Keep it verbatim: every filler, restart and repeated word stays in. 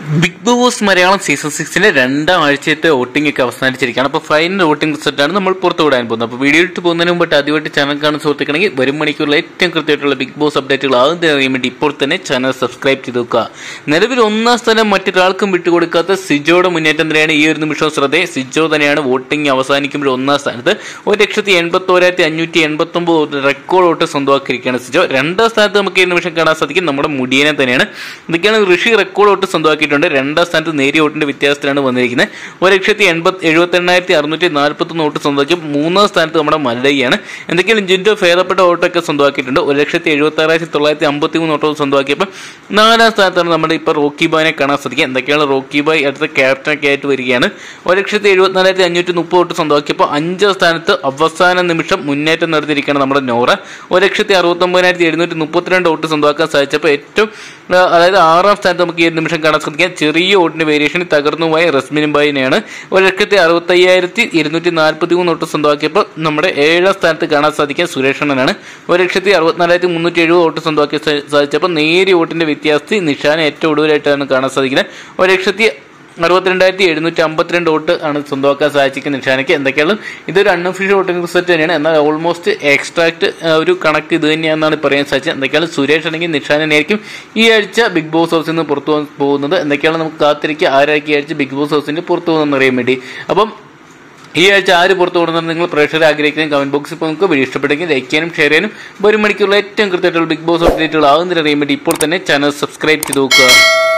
Big Boss Malayalam season സിക്സിന്റെ രണ്ടാം ആഴ്ചത്തെ വോട്ടിംഗ് ഒക്കെ അവസാനിച്ചിരിക്കുകയാണ്. അപ്പോൾ ഫൈനൽ വോട്ടിംഗ് റിസൾട്ടാണ് നമ്മൾ പുറത്തു വിടാൻ പോകുന്നത്. അപ്പോൾ വീഡിയോ ഇട്ട് പോകുന്നതിന് മുമ്പ് ആദ്യമായിട്ട് ചാനൽ കാണുന്ന സുഹൃത്തുക്കളെങ്കിൽ വരും മണിക്കൂറിൽ ഏറ്റവും കൃത്യമായിട്ടുള്ള ബിഗ് ബോസ് അപ്ഡേറ്റുകൾ ആദ്യം അറിയാൻ വേണ്ടി ഇപ്പോൾ തന്നെ ചാനൽ സബ്സ്ക്രൈബ് ചെയ്ത് വെക്കുക. നിലവിൽ ഒന്നാം സ്ഥാനം മറ്റൊരാൾക്കും വിട്ടുകൊടുക്കാത്ത സിജോയുടെ മുന്നേറ്റം തന്നെയാണ് ഈ ഒരു നിമിഷം ശ്രദ്ധ. സിജോ തന്നെയാണ് വോട്ടിംഗ് അവസാനിക്കുമ്പോൾ ഒന്നാം സ്ഥാനത്ത് ഒരു ലക്ഷത്തി എൺപത്തി ഓരായിരത്തി അഞ്ഞൂറ്റി എൺപത്തി ഒമ്പത് റെക്കോർഡ് വോട്ട് സ്വന്തമാക്കിയിരിക്കുകയാണ് സിജോ. രണ്ടാം സ്ഥാനത്ത് നമുക്ക് ഈ നിമിഷം കാണാൻ സാധിക്കും നമ്മുടെ മുടിയനെ തന്നെയാണ്. ഇതൊക്കെയാണ് ഋഷി റെക്കോർഡ് വോട്ട് സ്വന്തമാക്കിയിട്ടുണ്ട്. രണ്ടാം സ്ഥാനത്ത് നേരിയ വോട്ടിന്റെ വ്യത്യാസത്തിലാണ് വന്നിരിക്കുന്നത്. ഒരു ലക്ഷത്തി എൺപത്തി എഴുപത്തി എണ്ണായിരത്തി അറുന്നൂറ്റി നാൽപ്പത്തി ഒന്ന് വോട്ട് സ്വന്തമാക്കി മൂന്നാം സ്ഥാനത്ത് നമ്മുടെ മല്ലയ്യാണ്. എന്തൊക്കെയാണ് ജിൻഡോ ഭേദപ്പെട്ട വോട്ടൊക്കെ സ്വന്തമാക്കിയിട്ടുണ്ട്. ഒരു ലക്ഷത്തി എഴുപത്തി ആറായിരത്തി തൊള്ളായിരത്തി അമ്പത്തി മൂന്ന് വോട്ട് സ്വന്തമാക്കിയപ്പോൾ നാലാം സ്ഥാനത്താണ് നമ്മുടെ ഇപ്പോൾ റോക്കി ബായിനെ കാണാൻ സാധിക്കുക. എന്തൊക്കെയാണ് റോക്കി ബായ് അടുത്ത ക്യാപ്റ്റനൊക്കെ ആയിട്ട് വരികയാണ്. ഒരു ലക്ഷത്തി എഴുപത്തിനാലായിരത്തി അഞ്ഞൂറ്റി മുപ്പത് വോട്ട് സ്വന്തമാക്കിയപ്പോൾ അഞ്ചാം സ്ഥാനത്ത് അവസാന നിമിഷം മുന്നേറ്റം നടത്തിയിരിക്കുകയാണ് നമ്മുടെ നോറ. ഒരു ലക്ഷത്തി അറുപത്തി ഒമ്പതിനായിരത്തി എഴുന്നൂറ്റി മുപ്പത്തിരണ്ട് വോട്ട് സ്വന്തമാക്കാൻ സാധിച്ചപ്പോൾ ഏറ്റവും അതായത് ആറാം സ്ഥാനത്ത് നമുക്ക് ഈ നിമിഷം കാണാൻ സാധിക്കാം ചെറിയ വോട്ടിന്റെ വേരിയേഷൻ തകർന്നുപോയ റസ്മിനും ബായിനെയാണ്. ഒരു ലക്ഷത്തി അറുപത്തി അയ്യായിരത്തി ഇരുന്നൂറ്റി നാൽപ്പത്തി മൂന്ന് വോട്ട് സ്വന്തമാക്കിയപ്പോൾ നമ്മുടെ ഏഴാം സ്ഥാനത്ത് കാണാൻ സാധിക്കുക സുരേഷണ്ണനാണ്. ഒരു ലക്ഷത്തി അറുപത്തിനാലായിരത്തി മുന്നൂറ്റി എഴുപത് വോട്ട് സ്വന്തമാക്കി സാധിച്ചപ്പോൾ നേരിയ വോട്ടിന്റെ വ്യത്യാസത്തിൽ നിഷാനെ ഏറ്റവും ഒടുവിലായിട്ടാണ് കാണാൻ സാധിക്കുന്നത്. ഒരു ലക്ഷത്തി അറുപത്തിരണ്ടായിരത്തി എഴുന്നൂറ്റി അമ്പത്തിരണ്ട് വോട്ട് ആണ് സ്വന്തമാക്കാൻ സാധിക്കുന്നത് നിഷാനയ്ക്ക്. എന്തൊക്കെയാണ് ഇതൊരു അൺഒഫീഷ്യൽ വോട്ടിംഗ് റിസൾട്ട് തന്നെയാണ്. എന്നാൽ ഓൾമോസ്റ്റ് എക്സ്ട്രാക്ട് ഒരു കണക്ട് ഇത് തന്നെയാണെന്നാണ് പറയാൻ സാധിച്ചത്. എന്തൊക്കെയാണ് സുരേഷ് അല്ലെങ്കിൽ നിഷാനായിരിക്കും ഈ ആഴ്ച ബിഗ് ബോസ് ഹൗസിൽ നിന്ന് പുറത്തു പോകുന്നത്. എന്തൊക്കെയാണ് നമുക്ക് കാത്തിരിക്കുക ആരായിരിക്കും ഈ ആഴ്ച ബിഗ് ബോസ് ഹൗസിന് പുറത്തു പോകുന്നതെന്ന് അറിയാൻ വേണ്ടി. അപ്പം ഈ ആഴ്ച ആര് പുറത്തു കൊടുക്കുന്നത് നിങ്ങൾ പ്രേക്ഷകർ ആഗ്രഹിക്കുന്ന കമന്റ് ബോക്സിൽ ഇപ്പോൾ നമുക്ക് വീഡിയോ ഇഷ്ടപ്പെട്ടെങ്കിൽ ലൈക്ക് ചെയ്യാനും ഷെയർ ചെയ്യാനും ഒരു മണിക്കൂറിൽ ഏറ്റവും കൃത്യമായിട്ടുള്ള ബിഗ് ബോസ് അപ്ഡേറ്റുകൾ ആകുന്നതിന് അറിയാൻ വേണ്ടി ഇപ്പോൾ തന്നെ ചാനൽ സബ്സ്ക്രൈബ് ചെയ്ത് നോക്കുക.